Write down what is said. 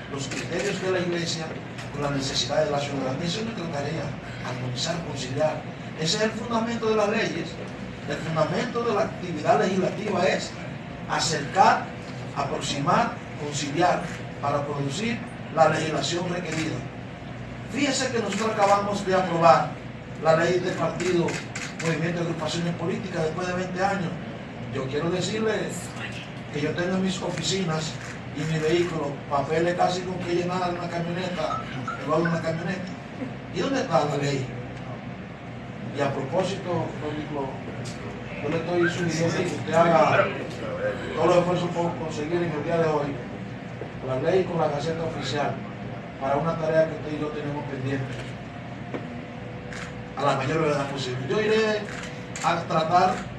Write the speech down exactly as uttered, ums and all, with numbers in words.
los criterios de la Iglesia con las necesidades de la ciudadanía. Eso es nuestra tarea, armonizar, conciliar. Ese es el fundamento de las leyes. El fundamento de la actividad legislativa es acercar, aproximar, conciliar para producir la legislación requerida. Fíjese que nosotros acabamos de aprobar la ley de partido, movimiento de agrupaciones políticas después de veinte años. Yo quiero decirles que yo tengo en mis oficinas y mi vehículo papeles casi con que llenar una camioneta, debajo de una camioneta. ¿Y dónde está la ley? Y a propósito, yo le estoy sugiriendo que usted haga todos los esfuerzos por conseguir en el día de hoy la ley con la Gaceta Oficial para una tarea que usted y yo tenemos pendiente a la mayor brevedad posible. Yo iré a tratar